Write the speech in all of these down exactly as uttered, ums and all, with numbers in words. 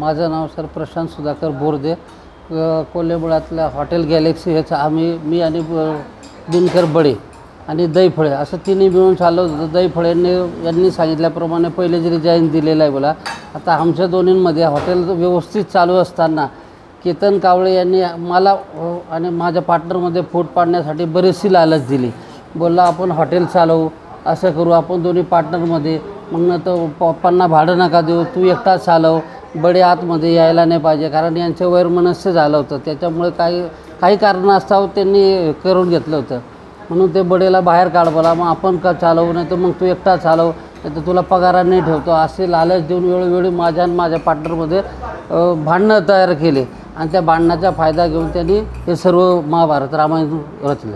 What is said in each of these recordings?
माझं नाव सर प्रशांत सुधाकर बोरदे, कोल्हेमुळातल्या हॉटेल गॅलेक्सी ह्याचं आम्ही मी आणि दिनकर बडे आणि दहीफळे असं तिन्ही मिळून चाललं होतं. दहीफळेंनी यांनी सांगितल्याप्रमाणे पहिले जरी जाईन दिलेलं आहे बोला. आता आमच्या दोन्हींमध्ये हॉटेल व्यवस्थित चालू असताना केतन कावळे यांनी मला आणि माझ्या पार्टनरमध्ये फूट पाडण्यासाठी बरीचशी लालच दिली. बोलला आपण हॉटेल चालवू, असं करू आपण दोन्ही पार्टनरमध्ये. मग नंतर पप्पांना भाडं नका देऊ, तू एकटा चालव, बडे आतमध्ये यायला नाही पाहिजे, कारण यांचं वैरमनस्य झालं होतं. त्याच्यामुळे काही काही कारणास्तव त्यांनी करून घेतलं होतं. म्हणून ते बडेला बाहेर काढ बोला, मग आपण का चालवू, नाही तर मग तू एकटा चालव, नाही तर तुला पगाराने नाही ठेवतो, असे लालच देऊन वेळोवेळी माझ्या आणि माझ्या पार्टनरमध्ये भांडणं तयार केले. आणि त्या भांडणाचा फायदा घेऊन त्यांनी हे सर्व महाभारत रामायण रचलं.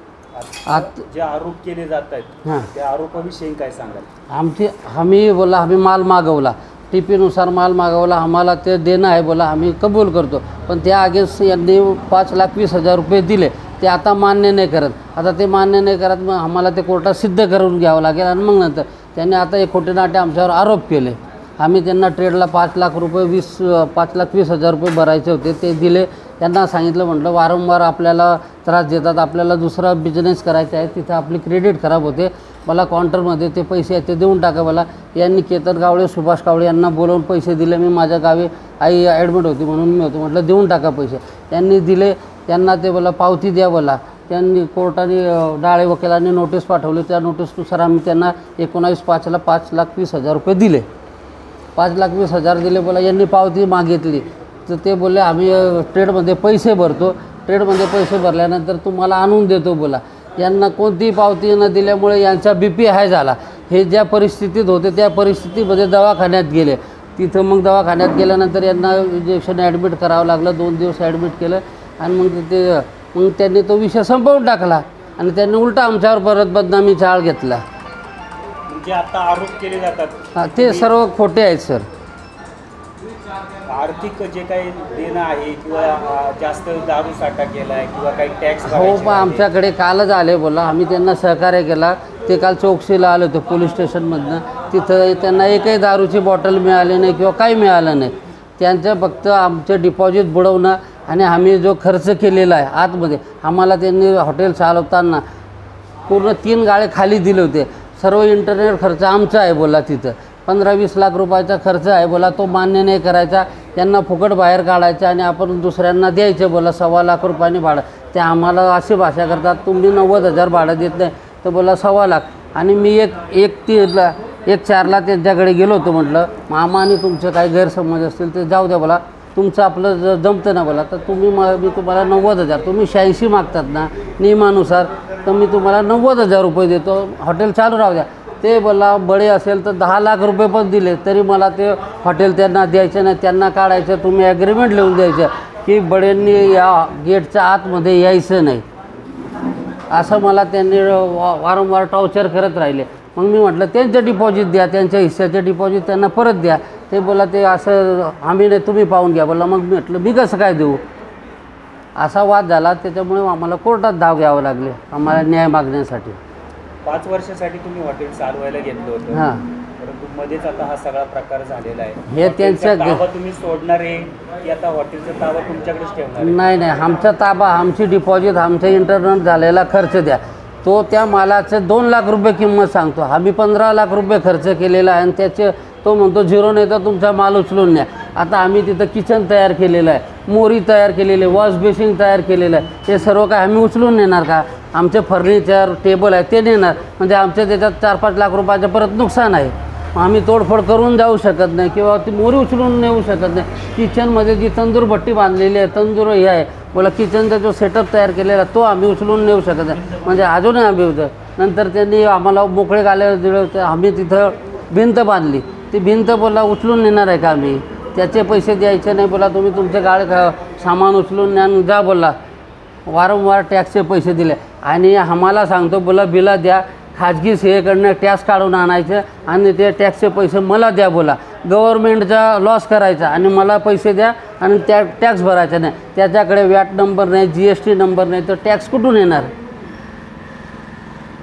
आत जे आरोप केले जात आहेत हां त्या आरोपाविषयी काय सांगाल? आमची आम्ही बोला आम्ही माल मागवला, टी पीनुसार माल मागवला, आम्हाला ते देणं आहे बोला, आम्ही कबूल करतो. पण त्या अगेन्स्ट यांनी पाच लाख वीस हजार रुपये दिले, ते आता मान्य नाही करत. आता ते मान्य नाही करत, मग आम्हाला ते कोर्टात सिद्ध करून घ्यावं लागेल. आणि मग नंतर त्यांनी आता एक खोटे नाटे आमच्यावर आरोप केले. आम्ही त्यांना ट्रेडला पाच लाख रुपये वीस पाच लाख वीस हजार रुपये भरायचे होते, ते दिले. त्यांना सांगितलं, म्हटलं वारंवार आपल्याला त्रास देतात, आपल्याला दुसरा बिझनेस करायचा आहे, तिथं आपली क्रेडिट खराब होते, मला काउंटरमध्ये ते पैसे आहेत ते देऊन टाका मला. यांनी केतन कावळे सुभाष कावळे यांना बोलवून पैसे दिले. मी माझ्या गावी आई ॲडमिट होती म्हणून मी होतो, म्हटलं देऊन टाका पैसे. त्यांनी दिले. त्यांना ते बोला पावती द्या बोला. त्यांनी कोर्टाने डाळे वकिलांनी नोटीस पाठवली, त्या नोटीसनुसार आम्ही त्यांना एकोणावीस पाचला पाच लाख वीस हजार रुपये दिले. पाच लाख वीस हजार दिले बोला. यांनी पावती मागितली तर ते बोलले आम्ही ट्रेडमध्ये पैसे भरतो, ट्रेडमध्ये पैसे भरल्यानंतर तुम्हाला आणून देतो बोला. यांना कोणतीही पावती न दिल्यामुळे यांचा बी पी हाय झाला. हे ज्या परिस्थितीत होते त्या परिस्थितीमध्ये दवाखान्यात गेले. तिथं मग दवाखान्यात गेल्यानंतर यांना इंजेक्शन ॲडमिट करावं लागलं, दोन दिवस ॲडमिट केलं. आणि मग ते मग त्यांनी तो विषय संपवून टाकला आणि त्यांनी उलटा आमच्यावर परत बदनामीचा आळ घेतला. जे आता आरोप केले जातात ते सर्व खोटे आहेत सर. आर्थिक जे काही देणं आहे किंवा जास्त दारू साठा केला आहे किंवा काही टॅक्स हो, पण आमच्याकडे कालच आले बोला. आम्ही त्यांना सहकार्य केला. ते काल चौकशीला आले होते पोलीस स्टेशनमधनं. तिथं त्यांना एकही दारूची बॉटल मिळाली नाही किंवा काही मिळालं नाही. त्यांचं फक्त आमचं डिपॉझिट बुडवणं आणि आम्ही जो खर्च केलेला आहे आतमध्ये, आम्हाला त्यांनी हॉटेल चालवताना पूर्ण तीन गाळे खाली दिले होते. सर्व इंटरनेट खर्च आमचा आहे बोला. तिथं पंधरा वीस लाख रुपयाचा खर्च आहे बोला, तो मान्य नाही करायचा. त्यांना फुकट बाहेर काढायचा आणि आपण दुसऱ्यांना द्यायचं बोला सव्वा लाख रुपयांनी भाडं. ते आम्हाला अशी भाषा करतात, तुम्ही नव्वद हजार भाडं देत नाही तर बोला सव्वा लाख. आणि मी एक एक तीनला एक चारला त्यांच्याकडे गेलो होतो. म्हटलं मामा आणि तुमचे काही गैरसमज असतील ते जाऊ द्या बोला, तुमचं आपलं ज जमतं ना बोला, तर तुम्ही मला मी तुम्हाला नव्वद हजार तुम्ही शहाऐंशी मागतात ना नियमानुसार, तर मी तुम्हाला नव्वद हजार रुपये देतो, हॉटेल चालू राहू द्या. ते बोला बडे असेल तर दहा लाख रुपये पण दिले तरी मला ते हॉटेल त्यांना द्यायचं नाही, त्यांना काढायचं. तुम्ही ॲग्रीमेंट लिहून द्यायचं की बडेंनी या गेटच्या आतमध्ये यायचं नाही, असं मला त्यांनी वा वारंवार टॉर्चर करत राहिले. मग मी म्हटलं त्यांचं डिपॉझिट द्या, त्यांच्या हिस्स्याचं डिपॉझिट त्यांना परत द्या. ते बोला ते असं आम्ही नाही, तुम्ही पाहून घ्या बोला. मग मी म्हटलं मी कसं काय देऊ, असा वाद झाला. त्याच्यामुळे आम्हाला कोर्टात धाव घ्यावं लागले आम्हाला न्याय मागण्यासाठी. पाच वर्षासाठी तुम्ही हॉटेल चालवायला घेतलं होतं, हां, परंतु मध्येच आता हा सगळा प्रकार झालेला आहे. हे त्यांचं ताबा तुम्ही सोडणार आहे की आता हॉटेलचा ताबा तुमच्याकडेच ठेवणार? नाही नाही, आमचा ताबा, आमची डिपॉझिट, आमच्या इंटरनेट झालेला खर्च द्या. तो त्या मालाचं दोन लाख रुपये किंमत सांगतो, आम्ही पंधरा लाख रुपये खर्च केलेला आहे आणि त्याचे तो म्हणतो झिरो नाही तर तुमचा माल उचलून न्या. आता आम्ही तिथं किचन तयार केलेलं आहे, मोरी तयार केलेली आहे, वॉश बेसिन तयार केलेलं आहे. हे सर्व काय आम्ही उचलून नेणार का? आमचे फर्निचर टेबल आहे ते नेणार, म्हणजे आमच्या त्याच्यात चार पाच लाख रुपयाचं परत नुकसान आहे. आम्ही तोडफोड करून जाऊ शकत नाही किंवा ती मोरी उचलून नेऊ शकत नाही. किचनमध्ये जी तंदूर भट्टी बांधलेली आहे, तंदूर हे आहे बोला, किचनचा जो सेटअप तयार केलेला तो आम्ही उचलून नेऊ शकत नाही, म्हणजे अजूनही आम्ही होतं. नंतर त्यांनी आम्हाला मोकळे गाले दिले होते. आम्ही तिथं भिंत बांधली, ती भिंत बोला उचलून नेणार आहे का आम्ही? त्याचे पैसे द्यायचे नाही बोला, तुम्ही तुमचे गाळे सामान उचलून न्या जा बोला. वारंवार टॅक्सचे पैसे दिले आणि आम्हाला सांगतो बोला बिला द्या, खाजगी सेवेकडनं टॅक्स काढून आणायचं आणि ते टॅक्सचे पैसे मला द्या बोला. गव्हर्मेंटचा लॉस करायचा आणि मला पैसे द्या आणि त्या टॅक्स भरायचा नाही. त्याच्याकडे वॅट नंबर नाही, जी एस टी नंबर नाही, तर टॅक्स कुठून येणार?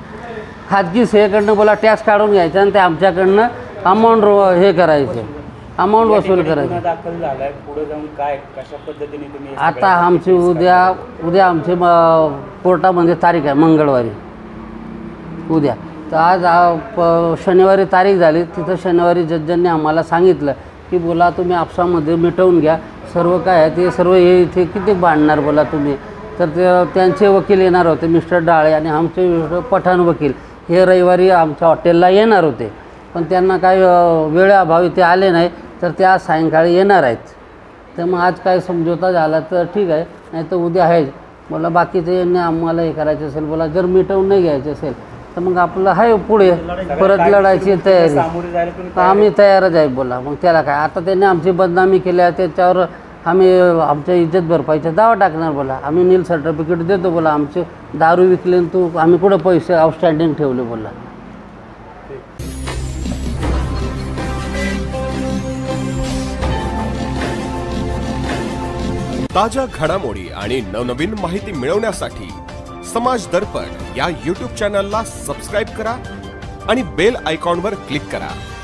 खाजगी सेवेकडनं बोला टॅक्स काढून घ्यायचा आणि ते आमच्याकडनं अमाऊंट हे करायचं. अमाऊंट या वसूल ठिकाणी करायची. गुन्हा दाखल झालाय, पुढे जाऊन काय कशा पद्धतीने तुम्ही हे आता सगळ्या आमची केसेस उद्या उद्या आमची म- कोर्टामध्ये तारीख आहे मंगळवारी उद्या. तर आज आ- प- शनिवारी तारीख झाली. तिथं शनिवारी जज्जांनी आम्हाला सांगितलं की बोला तुम्ही आपसामध्ये मिटवून घ्या, सर्व काय आहे ते सर्व हे इथे किती भांडणार बोला तुम्ही. तर ते त्यांचे वकील येणार होते मिस्टर डाळे आणि आमचे मिस्टर पठाण वकील हे रविवारी आमच्या हॉटेलला येणार होते, पण त्यांना काय अ, वेळेअभावी ते आले नाही. तर ते आज सायंकाळी येणार आहेत. तर मग आज काय समझोता झाला तर ठीक आहे, नाही तर उद्या आहे बोला. बाकीचे यांनी आम्हाला हे करायचं असेल बोला, जर मिटवून नाही घ्यायचं असेल तर मग आपलं आहे पुढे परत लढायची तयारी. सामोरे जायला तुम्ही तर आम्ही तयारच आहे बोला. मग त्याला काय, आता त्यांनी आमची बदनामी केली आहे त्याच्यावर आम्ही आमच्या इज्जत भरपाईचा दावा टाकणार बोला. आम्ही नील सर्टिफिकेट देतो बोला, आमचे दारू विकले आणि तू आम्ही कुठं पैसे आउटस्टँडिंग ठेवले बोला. ताज्या घडामोडी आणि नवनवीन माहिती मिळवण्यासाठी समाज दर्पण या यूट्यूब चॅनलला सबस्क्राईब करा आणि बेल आयकॉनवर क्लिक करा.